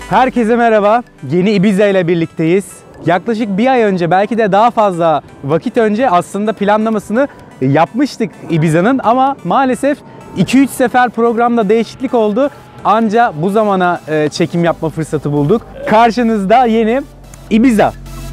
Herkese merhaba. Yeni Ibiza ile birlikteyiz. Yaklaşık bir ay önce, belki de daha fazla vakit önce aslında planlamasını yapmıştık Ibiza'nın ama maalesef 2-3 sefer programda değişiklik oldu. Anca bu zamana çekim yapma fırsatı bulduk. Karşınızda yeni Ibiza.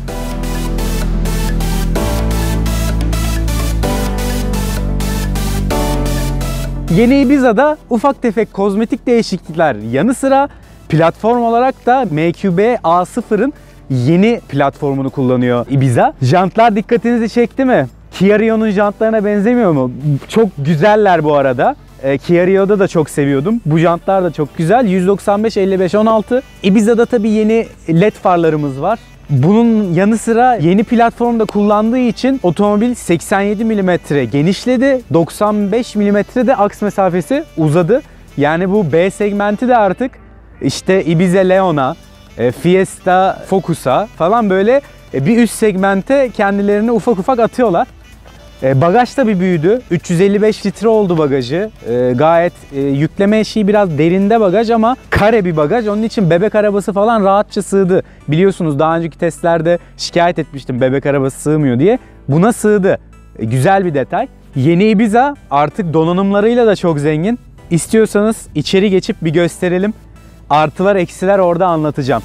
Yeni Ibiza'da ufak tefek kozmetik değişiklikler yanı sıra platform olarak da MQB A0'ın yeni platformunu kullanıyor Ibiza. Jantlar dikkatinizi çekti mi? Kia Rio'nun jantlarına benzemiyor mu? Çok güzeller bu arada. Kia Rio'da da çok seviyordum. Bu jantlar da çok güzel. 195 55 16. Ibiza'da tabii yeni LED farlarımız var. Bunun yanı sıra yeni platformda kullandığı için otomobil 87 mm genişledi. 95 mm de aks mesafesi uzadı. Yani bu B segmenti de artık işte Ibiza Leon'a, Fiesta Focus'a falan böyle bir üst segmente kendilerini ufak ufak atıyorlar. Bagaj da bir büyüdü. 355 litre oldu bagajı. Gayet yükleme eşiği biraz derinde bagaj ama kare bir bagaj. Onun için bebek arabası falan rahatça sığdı. Biliyorsunuz daha önceki testlerde şikayet etmiştim bebek arabası sığmıyor diye. Buna sığdı. Güzel bir detay. Yeni Ibiza artık donanımlarıyla da çok zengin. İstiyorsanız içeri geçip bir gösterelim. Artılar eksiler orada anlatacağım.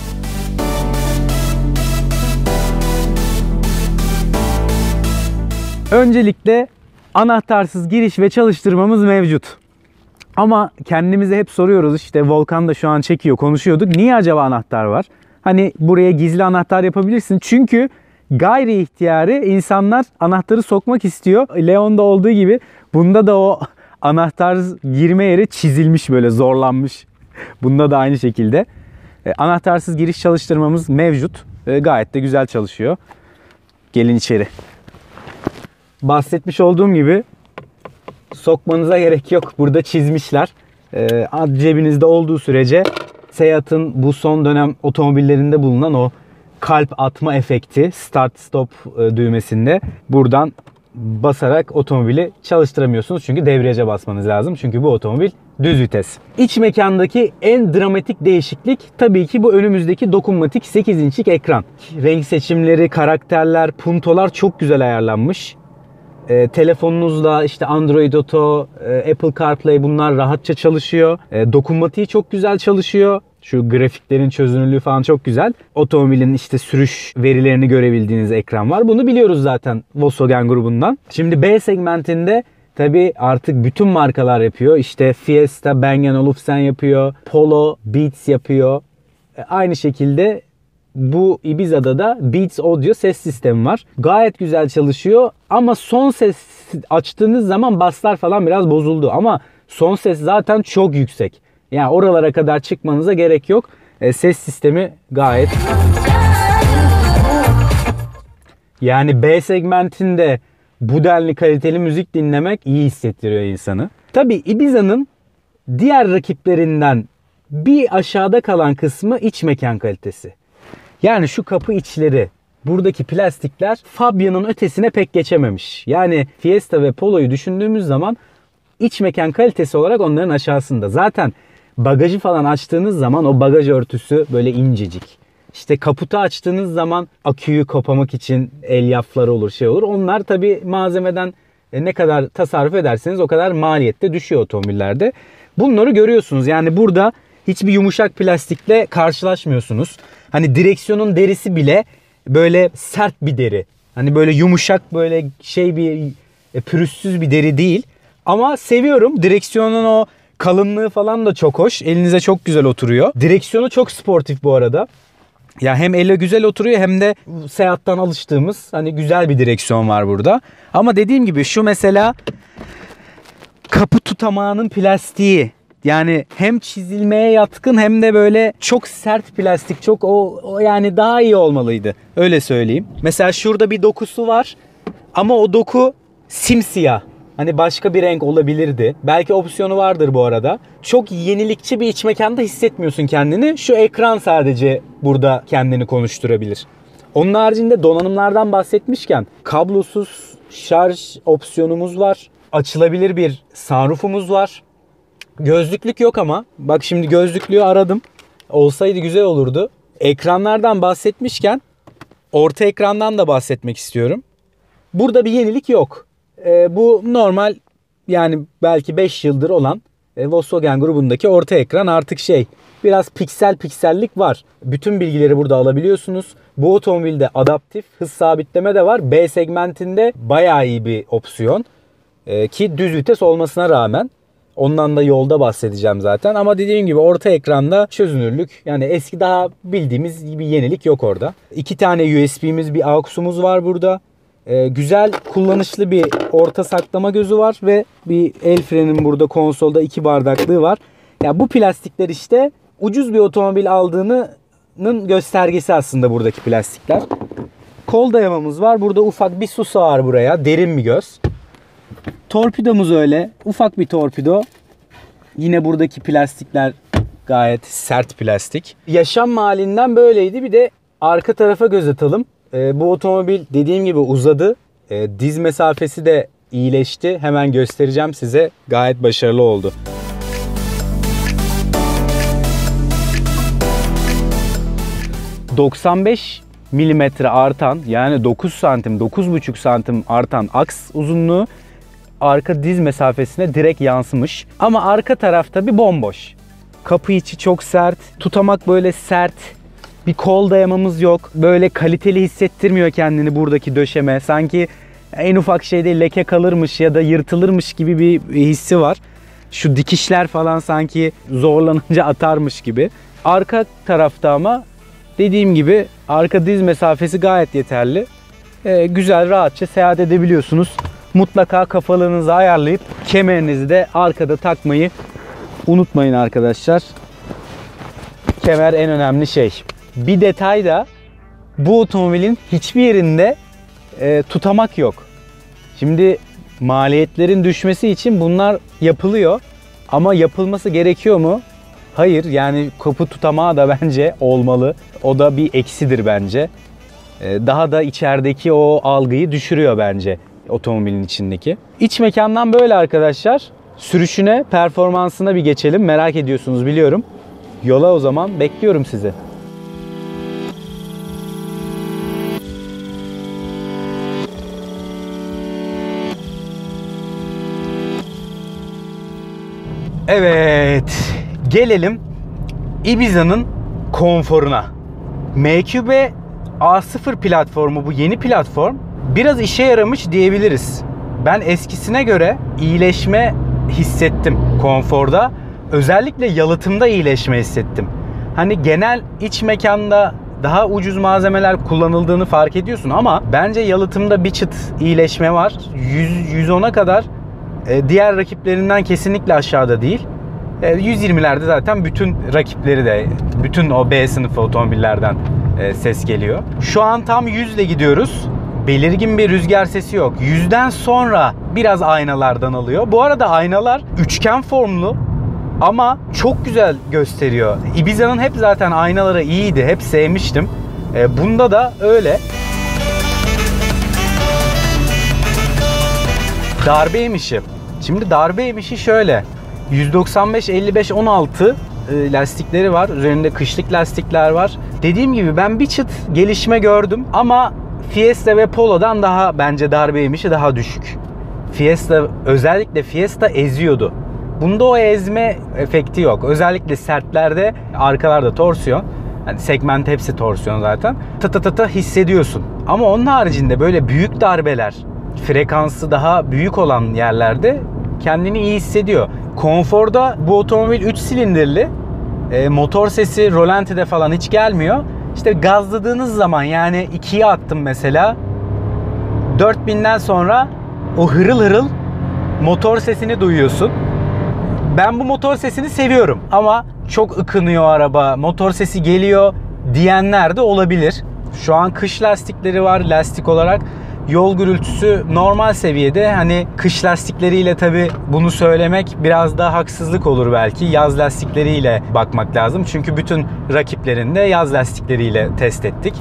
Öncelikle anahtarsız giriş ve çalıştırmamız mevcut. Ama kendimize hep soruyoruz, işte Volkan da şu an çekiyor, konuşuyorduk. Niye acaba anahtar var? Hani buraya gizli anahtar yapabilirsin. Çünkü gayri ihtiyari insanlar anahtarı sokmak istiyor. Leon'da olduğu gibi bunda da o anahtar girme yeri çizilmiş, böyle zorlanmış. Bunda da aynı şekilde. Anahtarsız giriş çalıştırmamız mevcut. Gayet de güzel çalışıyor. Gelin içeri. Bahsetmiş olduğum gibi sokmanıza gerek yok. Burada çizmişler. Cebinizde olduğu sürece Seat'ın bu son dönem otomobillerinde bulunan o kalp atma efekti start stop düğmesinde buradan basarak otomobili çalıştıramıyorsunuz. Çünkü debriyaja basmanız lazım. Çünkü bu otomobil düz vites. İç mekandaki en dramatik değişiklik tabii ki bu önümüzdeki dokunmatik 8 inçlik ekran. Renk seçimleri, karakterler, puntolar çok güzel ayarlanmış. Telefonunuzla işte Android Auto, Apple CarPlay bunlar rahatça çalışıyor. Dokunmatiği çok güzel çalışıyor. Şu grafiklerin çözünürlüğü falan çok güzel. Otomobilin işte sürüş verilerini görebildiğiniz ekran var. Bunu biliyoruz zaten Volkswagen grubundan. Şimdi B segmentinde tabii artık bütün markalar yapıyor. İşte Fiesta, Bang & Olufsen yapıyor. Polo, Beats yapıyor. Aynı şekilde bu Ibiza'da da Beats Audio ses sistemi var. Gayet güzel çalışıyor ama son ses açtığınız zaman basslar falan biraz bozuldu. Ama son ses zaten çok yüksek. Yani oralara kadar çıkmanıza gerek yok. Ses sistemi gayet. Yani B segmentinde bu denli kaliteli müzik dinlemek iyi hissettiriyor insanı. Tabii Ibiza'nın diğer rakiplerinden bir aşağıda kalan kısmı iç mekan kalitesi. Yani şu kapı içleri, buradaki plastikler Fabia'nın ötesine pek geçememiş. Yani Fiesta ve Polo'yu düşündüğümüz zaman iç mekan kalitesi olarak onların aşağısında. Zaten bagajı falan açtığınız zaman o bagaj örtüsü böyle incecik. İşte kaputu açtığınız zaman aküyü kapamak için elyafları olur, şey olur. Onlar tabii malzemeden ne kadar tasarruf ederseniz o kadar maliyette düşüyor otomobillerde. Bunları görüyorsunuz. Yani burada hiçbir yumuşak plastikle karşılaşmıyorsunuz. Hani direksiyonun derisi bile böyle sert bir deri. Hani böyle yumuşak, böyle şey bir pürüzsüz bir deri değil. Ama seviyorum. Direksiyonun o kalınlığı falan da çok hoş. Elinize çok güzel oturuyor. Direksiyonu çok sportif bu arada. Ya hem ele güzel oturuyor hem de Seat'tan alıştığımız hani güzel bir direksiyon var burada. Ama dediğim gibi şu mesela kapı tutamağının plastiği. Yani hem çizilmeye yatkın hem de böyle çok sert plastik. Çok o yani daha iyi olmalıydı. Öyle söyleyeyim. Mesela şurada bir dokusu var. Ama o doku simsiyah. Hani başka bir renk olabilirdi. Belki opsiyonu vardır bu arada. Çok yenilikçi bir iç mekanda hissetmiyorsun kendini. Şu ekran sadece burada kendini konuşturabilir. Onun haricinde donanımlardan bahsetmişken kablosuz şarj opsiyonumuz var. Açılabilir bir sunroofumuz var. Gözlüklük yok ama. Bak şimdi gözlüklüğü aradım. Olsaydı güzel olurdu. Ekranlardan bahsetmişken orta ekrandan da bahsetmek istiyorum. Burada bir yenilik yok. Bu normal, yani belki 5 yıldır olan Volkswagen grubundaki orta ekran artık biraz piksellik var. Bütün bilgileri burada alabiliyorsunuz. Bu otomobilde adaptif hız sabitleme de var. B segmentinde bayağı iyi bir opsiyon. Ki düz vites olmasına rağmen. Ondan da yolda bahsedeceğim zaten. Ama dediğim gibi orta ekranda çözünürlük, yani eski daha bildiğimiz gibi yenilik yok orada. 2 tane USB'miz, bir AUX'umuz var burada. Güzel, kullanışlı bir orta saklama gözü var ve bir el frenin burada konsolda 2 bardaklığı var. Ya bu plastikler işte ucuz bir otomobil aldığının göstergesi aslında buradaki plastikler. Kol dayamamız var. Burada ufak bir su sığar buraya. Derin bir göz. Torpidomuz öyle. Ufak bir torpido. Yine buradaki plastikler gayet sert plastik. Yaşam halinden böyleydi. Bir de arka tarafa göz atalım. Bu otomobil dediğim gibi uzadı. Diz mesafesi de iyileşti. Hemen göstereceğim size. Gayet başarılı oldu. ...95 milimetre artan, yani 9 santim, 9,5 santim artan aks uzunluğu arka diz mesafesine direkt yansımış. Ama arka tarafta bir bomboş. Kapı içi çok sert. Tutamak böyle sert. Bir kol dayamamız yok. Böyle kaliteli hissettirmiyor kendini buradaki döşeme. Sanki en ufak şeyde leke kalırmış ya da yırtılırmış gibi bir hissi var. Şu dikişler falan sanki zorlanınca atarmış gibi. Arka tarafta ama dediğim gibi arka diz mesafesi gayet yeterli. Güzel, rahatça seyahat edebiliyorsunuz. Mutlaka kafalığınızı ayarlayıp kemerinizi de arkada takmayı unutmayın arkadaşlar. Kemer en önemli şey. Bir detay da, bu otomobilin hiçbir yerinde tutamak yok. Şimdi maliyetlerin düşmesi için bunlar yapılıyor. Ama yapılması gerekiyor mu? Hayır. Yani kapı tutamağı da bence olmalı. O da bir eksidir bence. Daha da içerideki o algıyı düşürüyor bence otomobilin içindeki. İç mekandan böyle arkadaşlar. Sürüşüne, performansına bir geçelim. Merak ediyorsunuz biliyorum. Yola o zaman bekliyorum sizi. Evet, gelelim Ibiza'nın konforuna. MQB A0 platformu, bu yeni platform biraz işe yaramış diyebiliriz. Ben eskisine göre iyileşme hissettim konforda. Özellikle yalıtımda iyileşme hissettim. Hani genel iç mekanda daha ucuz malzemeler kullanıldığını fark ediyorsun ama bence yalıtımda bir çıt iyileşme var. 110'a kadar diğer rakiplerinden kesinlikle aşağıda değil. 120'lerde zaten bütün rakipleri de, bütün o B sınıfı otomobillerden ses geliyor. Şu an tam 100 ile gidiyoruz. Belirgin bir rüzgar sesi yok. 100'den sonra biraz aynalardan alıyor. Bu arada aynalar üçgen formlu ama çok güzel gösteriyor. Ibiza'nın hep zaten aynaları iyiydi. Hep sevmiştim. Bunda da öyle. Darbe emişi. Şimdi darbe emişi şöyle. 195, 55, 16 lastikleri var. Üzerinde kışlık lastikler var. Dediğim gibi ben bir çıt gelişme gördüm ama Fiesta ve Polo'dan daha bence darbe emişi daha düşük. Fiesta, özellikle Fiesta eziyordu. Bunda o ezme efekti yok. Özellikle sertlerde, arkalarda torsiyon. Yani segment hepsi torsiyon zaten. Tı hissediyorsun. Ama onun haricinde böyle büyük darbeler, frekansı daha büyük olan yerlerde kendini iyi hissediyor. Konforda bu otomobil 3 silindirli. Motor sesi rolantide falan hiç gelmiyor. İşte gazladığınız zaman, yani 2'ye attım mesela, 4000'den sonra o hırıl hırıl motor sesini duyuyorsun. Ben bu motor sesini seviyorum ama çok ıkınıyor araba, motor sesi geliyor diyenler de olabilir. Şu an kış lastikleri var lastik olarak. Yol gürültüsü normal seviyede. Hani kış lastikleriyle tabi bunu söylemek biraz daha haksızlık olur belki. Yaz lastikleriyle bakmak lazım. Çünkü bütün rakiplerini de yaz lastikleriyle test ettik.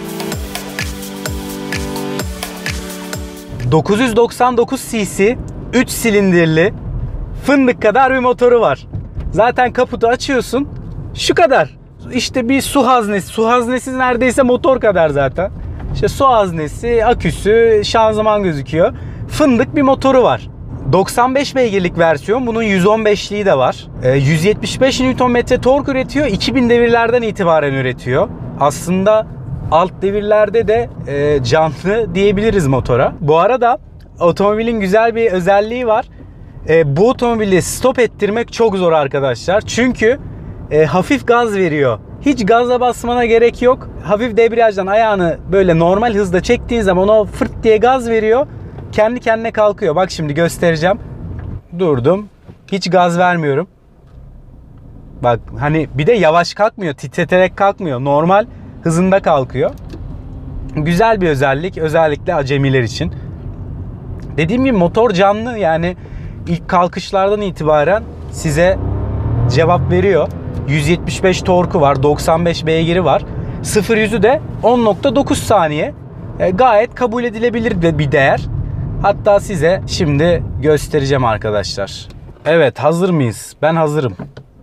999 cc 3 silindirli fındık kadar bir motoru var. Zaten kaputu açıyorsun. Şu kadar. İşte bir su haznesi. Su haznesi neredeyse motor kadar zaten. İşte su haznesi, aküsü, şanzıman gözüküyor. Fındık bir motoru var. 95 beygirlik versiyon. Bunun 115'liği de var. 175 Nm tork üretiyor. 2000 devirlerden itibaren üretiyor. Aslında alt devirlerde de canlı diyebiliriz motora. Bu arada otomobilin güzel bir özelliği var. Bu otomobili stop ettirmek çok zor arkadaşlar. Çünkü hafif gaz veriyor. Hiç gaza basmana gerek yok. Hafif debriyajdan ayağını böyle normal hızda çektiğin zaman o fırt diye gaz veriyor. Kendi kendine kalkıyor. Bak şimdi göstereceğim. Durdum. Hiç gaz vermiyorum. Bak hani bir de yavaş kalkmıyor. Titreterek kalkmıyor. Normal hızında kalkıyor. Güzel bir özellik. Özellikle acemiler için. Dediğim gibi motor canlı. Yani ilk kalkışlardan itibaren size cevap veriyor. 175 torku var. 95 beygiri var. 0-100'ü de 10.9 saniye. Gayet kabul edilebilir bir değer. Hatta size şimdi göstereceğim arkadaşlar. Evet, hazır mıyız? Ben hazırım.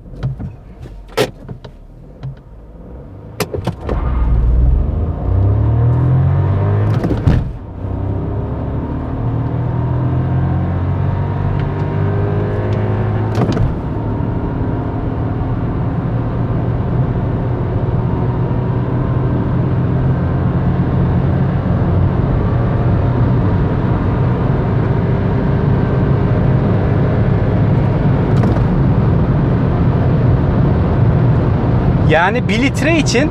Yani 1 litre için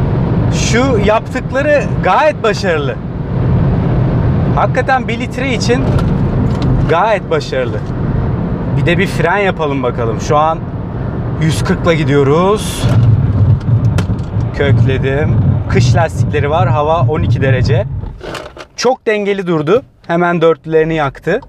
şu yaptıkları gayet başarılı. Hakikaten 1 litre için gayet başarılı. Bir de bir fren yapalım bakalım. Şu an 140'la gidiyoruz. Kökledim. Kış lastikleri var. Hava 12 derece. Çok dengeli durdu. Hemen dörtlülerini yaktı.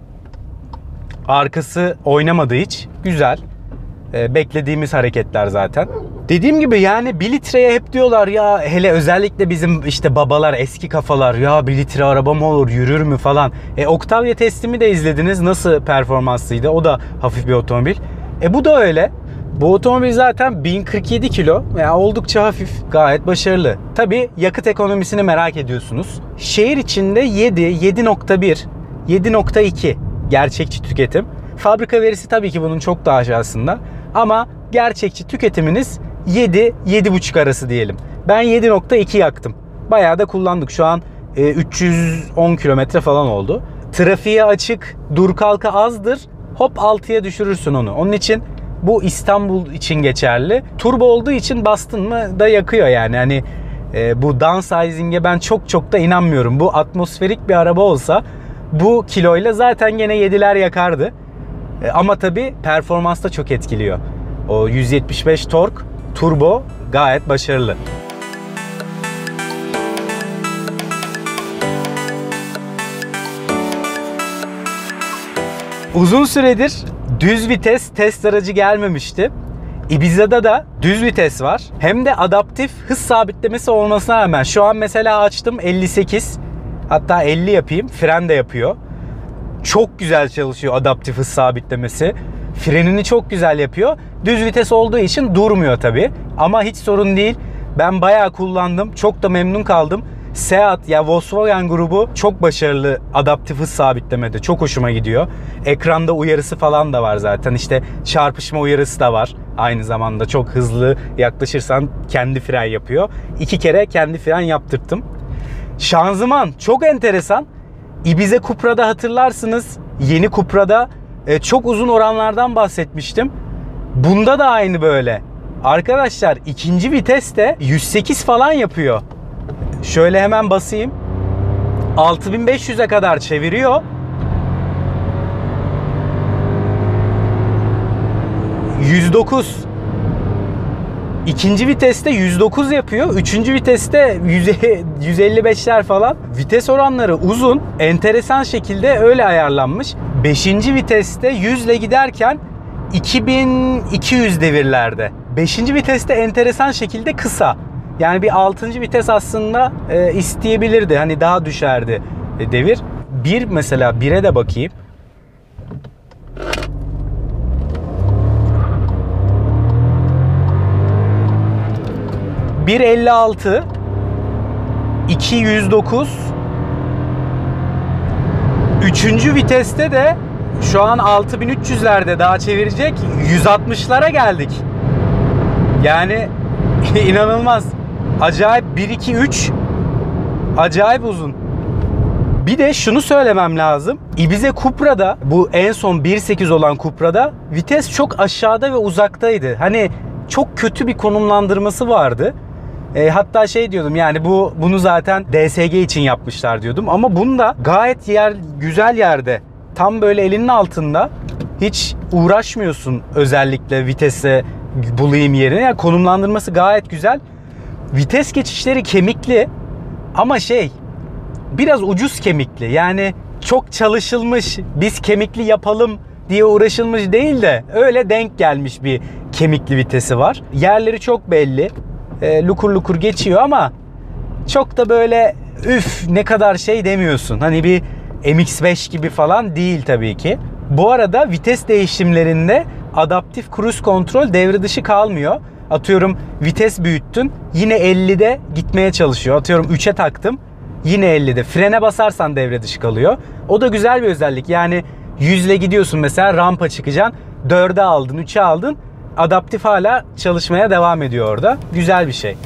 Arkası oynamadı hiç. Güzel. Beklediğimiz hareketler zaten. Dediğim gibi yani 1 litreye hep diyorlar ya, hele özellikle bizim işte babalar, eski kafalar, ya 1 litre araba mı olur, yürür mü falan. Octavia testimi de izlediniz, nasıl performanslıydı, o da hafif bir otomobil. Bu da öyle. Bu otomobil zaten 1047 kilo, yani oldukça hafif, gayet başarılı. Tabi yakıt ekonomisini merak ediyorsunuz. Şehir içinde 7, 7.1, 7.2 gerçekçi tüketim. Fabrika verisi tabii ki bunun çok daha aşağısında. Ama gerçekçi tüketiminiz 7-7.5 arası diyelim. Ben 7.2 yaktım. Bayağı da kullandık. Şu an 310 kilometre falan oldu. Trafiğe açık, dur kalka azdır. Hop 6'ya düşürürsün onu. Onun için bu İstanbul için geçerli. Turbo olduğu için bastın mı da yakıyor yani. Hani bu downsizing'e ben çok da inanmıyorum. Bu atmosferik bir araba olsa bu kiloyla zaten gene 7'ler yakardı. Ama tabi performansta çok etkiliyor. O 175 tork turbo gayet başarılı. Uzun süredir düz vites test aracı gelmemişti. Ibiza'da da düz vites var. Hem de adaptif hız sabitlemesi olmasına rağmen şu an mesela açtım 58, hatta 50 yapayım, fren de yapıyor. Çok güzel çalışıyor adaptif hız sabitlemesi. Frenini çok güzel yapıyor. Düz vites olduğu için durmuyor tabi. Ama hiç sorun değil. Ben bayağı kullandım. Çok da memnun kaldım. Seat ya Volkswagen grubu çok başarılı adaptif hız sabitlemede. Çok hoşuma gidiyor. Ekranda uyarısı falan da var zaten. İşte çarpışma uyarısı da var. Aynı zamanda çok hızlı yaklaşırsan kendi fren yapıyor. 2 kere kendi fren yaptırttım. Şanzıman çok enteresan. Ibiza Cupra'da hatırlarsınız, yeni Cupra'da çok uzun oranlardan bahsetmiştim. Bunda da aynı böyle. Arkadaşlar ikinci viteste 108 falan yapıyor. Şöyle hemen basayım. 6500'e kadar çeviriyor. 109. İkinci viteste 109 yapıyor. Üçüncü viteste 155'ler falan. Vites oranları uzun. Enteresan şekilde öyle ayarlanmış. Beşinci viteste 100 ile giderken 2200 devirlerde. Beşinci viteste enteresan şekilde kısa. Yani bir 6. vites aslında isteyebilirdi. Hani daha düşerdi devir. Bir mesela 1'e de bakayım. 1.56, 209. Üçüncü viteste de şu an 6300'lerde daha çevirecek 160'lara geldik. Yani inanılmaz. Acayip 1-2-3 acayip uzun. Bir de şunu söylemem lazım. Ibiza Cupra'da, bu en son 1.8 olan Cupra'da vites çok aşağıda ve uzaktaydı. Hani çok kötü bir konumlandırması vardı. Hatta şey diyordum, yani bunu zaten DSG için yapmışlar diyordum. Ama bunda gayet güzel yerde. Tam böyle elinin altında. Hiç uğraşmıyorsun özellikle vitese bulayım yerine. Yani konumlandırması gayet güzel. Vites geçişleri kemikli ama biraz ucuz kemikli. Yani çok çalışılmış, biz kemikli yapalım diye uğraşılmış değil de öyle denk gelmiş bir kemikli vitesi var. Yerleri çok belli. Lukur lukur geçiyor ama çok da böyle üf ne kadar demiyorsun. Hani bir MX-5 gibi falan değil tabii ki. Bu arada vites değişimlerinde adaptif cruise kontrol devre dışı kalmıyor. Atıyorum vites büyüttün, yine 50'de gitmeye çalışıyor. Atıyorum 3'e taktım, yine 50'de. Frene basarsan devre dışı kalıyor. O da güzel bir özellik. Yani 100 ile gidiyorsun mesela, rampa çıkacaksın. 4'e aldın, 3'e aldın. Adaptif hala çalışmaya devam ediyor orada. Güzel bir şey.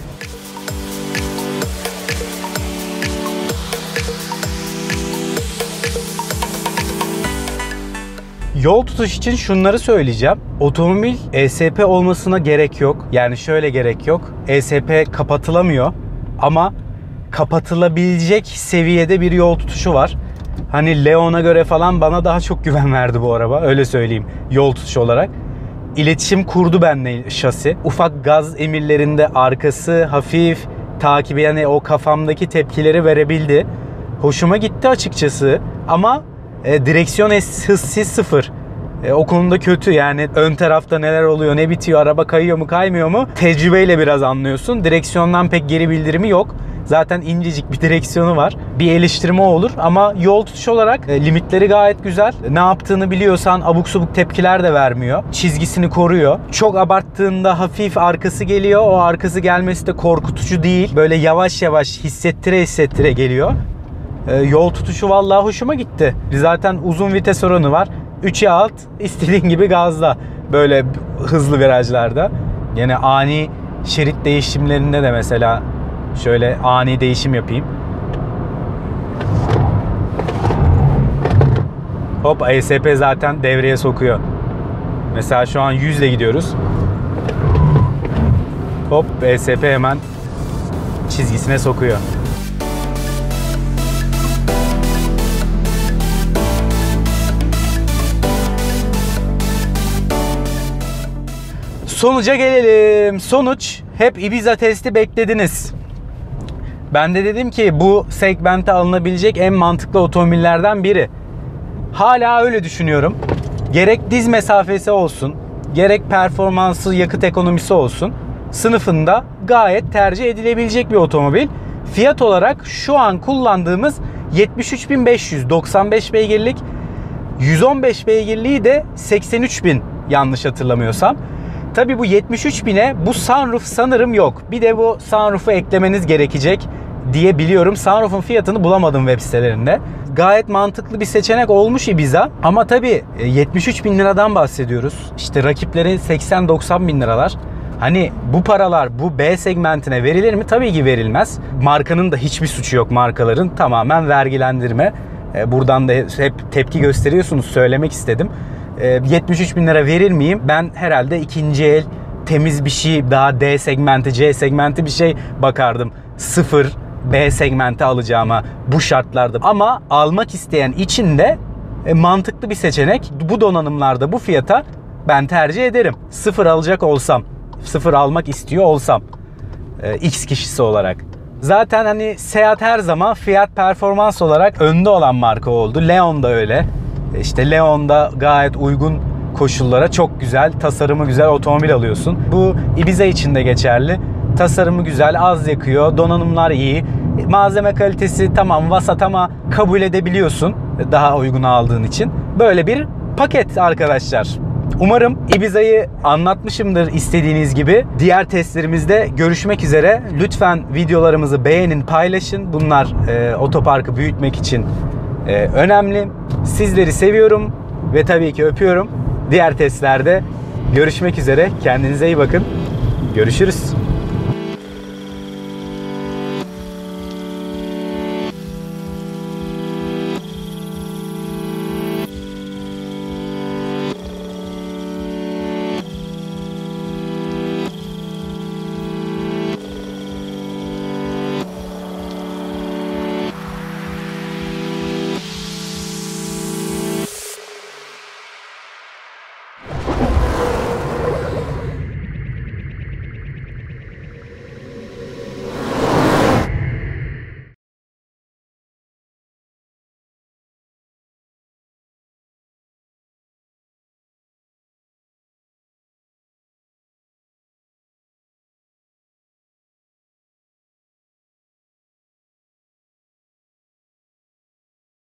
Yol tutuş için şunları söyleyeceğim. Otomobil ESP olmasına gerek yok. Yani şöyle gerek yok. ESP kapatılamıyor ama kapatılabilecek seviyede bir yol tutuşu var. Hani Leon'a göre falan bana daha çok güven verdi bu araba. Öyle söyleyeyim, yol tutuşu olarak. İletişim kurdu benimle şasi. Ufak gaz emirlerinde arkası hafif takibi, yani o kafamdaki tepkileri verebildi. Hoşuma gitti açıkçası. Ama direksiyon hız sıfır. O konuda kötü, yani ön tarafta neler oluyor, ne bitiyor, araba kayıyor mu kaymıyor mu tecrübeyle biraz anlıyorsun. Direksiyondan pek geri bildirimi yok. Zaten incecik bir direksiyonu var. Bir eleştirme olur ama yol tutuş olarak limitleri gayet güzel. Ne yaptığını biliyorsan abuk subuk tepkiler de vermiyor. Çizgisini koruyor. Çok abarttığında hafif arkası geliyor. O arkası gelmesi de korkutucu değil. Böyle yavaş yavaş hissettire geliyor. Yol tutuşu vallahi hoşuma gitti. Zaten uzun vites oranı var. 3'e alt, istediğin gibi gazla. Böyle hızlı virajlarda. Yine ani şerit değişimlerinde de mesela şöyle ani değişim yapayım. Hop, ESP zaten devreye sokuyor. Mesela şu an 100 ile gidiyoruz. Hop, ESP hemen çizgisine sokuyor. Sonuca gelelim. Sonuç, hep Ibiza testi beklediniz. Ben de dedim ki bu segmente alınabilecek en mantıklı otomobillerden biri. Hala öyle düşünüyorum. Gerek diz mesafesi olsun, gerek performansı, yakıt ekonomisi olsun, sınıfında gayet tercih edilebilecek bir otomobil. Fiyat olarak şu an kullandığımız 73.500 95 beygirlik, 115 beygirliği de 83.000 yanlış hatırlamıyorsam. Tabii bu 73.000'e bu sunroof sanırım yok. Bir de bu sunroof'u eklemeniz gerekecek diye biliyorum. Sunroof'un fiyatını bulamadım web sitelerinde. Gayet mantıklı bir seçenek olmuş Ibiza. Ama tabii 73.000 liradan bahsediyoruz. İşte rakipleri 80-90 bin liralar. Hani bu paralar bu B segmentine verilir mi? Tabii ki verilmez. Markanın da hiçbir suçu yok, markaların. Tamamen vergilendirme. Buradan da hep tepki gösteriyorsunuz, söylemek istedim. 73 bin lira verir miyim? Ben herhalde ikinci el temiz bir şey, daha D segmenti, C segmenti bir şey bakardım. Sıfır B segmenti alacağıma bu şartlarda. Ama almak isteyen için de mantıklı bir seçenek. Bu donanımlarda bu fiyata ben tercih ederim. Sıfır alacak olsam, sıfır almak istiyor olsam X kişisi olarak. Zaten hani Seat her zaman fiyat performans olarak önde olan marka oldu. Leon da öyle. İşte Leon'da gayet uygun koşullara çok güzel, tasarımı güzel otomobil alıyorsun. Bu Ibiza için de geçerli. Tasarımı güzel, az yakıyor, donanımlar iyi. Malzeme kalitesi tamam vasat ama kabul edebiliyorsun daha uygun aldığın için. Böyle bir paket arkadaşlar. Umarım Ibiza'yı anlatmışımdır istediğiniz gibi. Diğer testlerimizde görüşmek üzere. Lütfen videolarımızı beğenin, paylaşın. Bunlar otoparkı büyütmek için önemli. Sizleri seviyorum ve tabii ki öpüyorum. Diğer testlerde görüşmek üzere. Kendinize iyi bakın. Görüşürüz.